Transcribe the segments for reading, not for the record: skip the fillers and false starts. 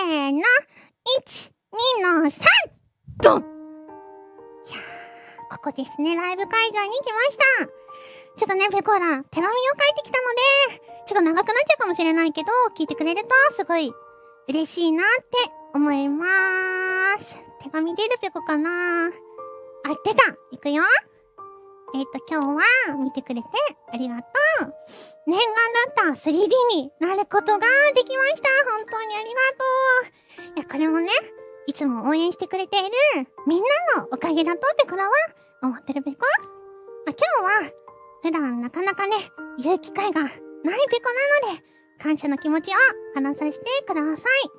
ーの。1、2の3！ドン！いやー、ここですね。ライブ会場に来ました。ちょっとね、ペコラ、手紙を書いてきたので、ちょっと長くなっちゃうかもしれないけど、聞いてくれるとすごい嬉しいなって思いまーす。手紙出るペコかなあ、出た！いくよ。今日は見てくれてありがとう。念願だった 3D になることができました。本当にありがとう。いや、これもね、いつも応援してくれているみんなのおかげだとペコラは思ってるペコ。今日は普段なかなかね、言う機会がないペコなので、感謝の気持ちを話させてください。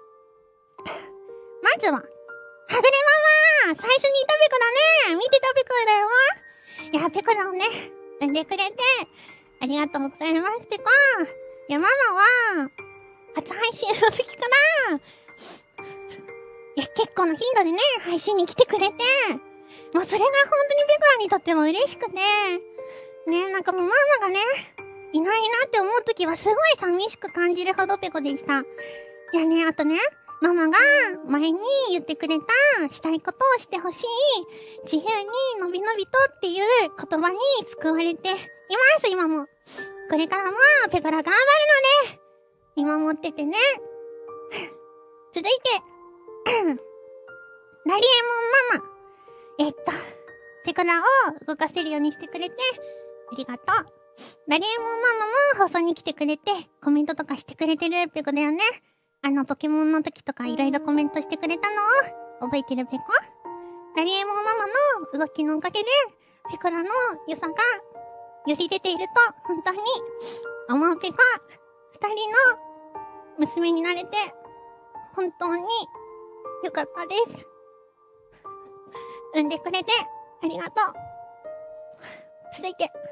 まずは、はぐれママ、最初にいたペコだね。見てたペコだよ。いや、ペコラをね、産んでくれて、ありがとうございます、ペコ。いや、ママは、初配信の時から、いや、結構の頻度でね、配信に来てくれて、もうそれが本当にペコラにとっても嬉しくて、ね、なんかもうママがね、いないなって思う時はすごい寂しく感じるほどペコでした。いやね、あとね、ママが前に言ってくれたしたいことをしてほしい自由にのびのびとっていう言葉に救われています、今も。これからもペコラ頑張るので見守っててね。続いてラリエモンママ、ペコラを動かせるようにしてくれてありがとう。ラリエモンママも放送に来てくれてコメントとかしてくれてるペコだよね。ポケモンの時とかいろいろコメントしてくれたのを覚えてるペコ。ラリエモンママの動きのおかげで、ペコラの良さがより出ていると本当に思うペコ。二人の娘になれて本当に良かったです。産んでくれてありがとう。続いて。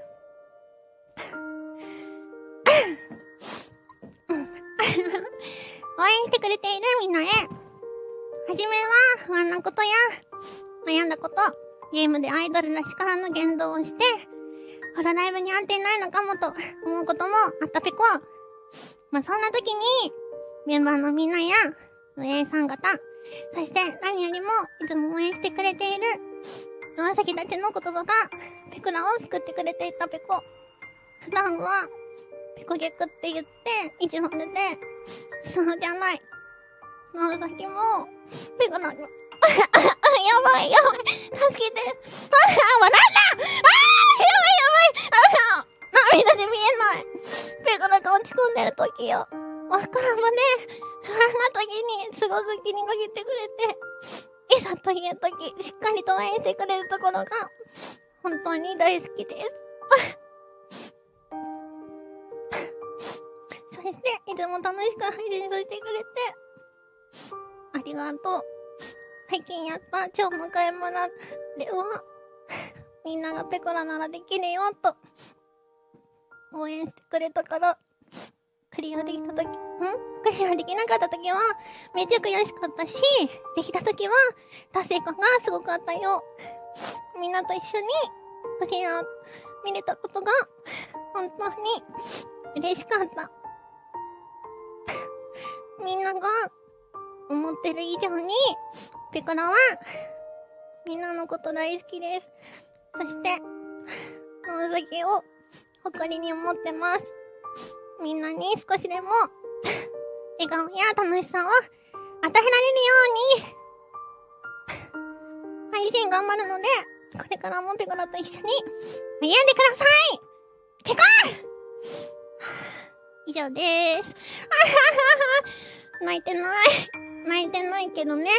応援してくれているみんなへ。はじめは不安なことや悩んだこと、ゲームでアイドルらしからぬ言動をして、ホロライブに合ってないのかもと思うこともあったペコ。まあそんな時に、メンバーのみんなや、運営さん方、そして何よりもいつも応援してくれている、岩崎たちの言葉が、ペコラを救ってくれていたペコ。普段は、ペコゲクって言って、意地悪で、そうじゃない。の先も、ペコなの。やばいやばい。助けて。笑ったやばい涙で見えない。ペコなんか落ち込んでる時よ。わからんもね、不安な時にすごく気にかけてくれて、いざという時、しっかりと応援してくれるところが、本当に大好きです。そして、いつも楽しく配信させてくれて、ありがとう。最近やった超魔界村では、みんながペコラならできるよと、応援してくれたから、クリアできたとき、クリアできなかったときは、めっちゃ悔しかったし、できたときは、達成感がすごかったよ。みんなと一緒に、クリア見れたことが、本当に嬉しかった。みんなが思ってる以上にペコラはみんなのこと大好きです。そして野崎を誇りに思ってます。みんなに少しでも笑顔や楽しさを与えられるように配信頑張るので、これからもペコラと一緒に歩んでください。ペコ以上でーす。泣いてないけどね。い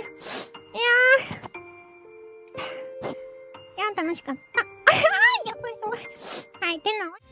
やー楽しかった。やばい。はい、てなわけ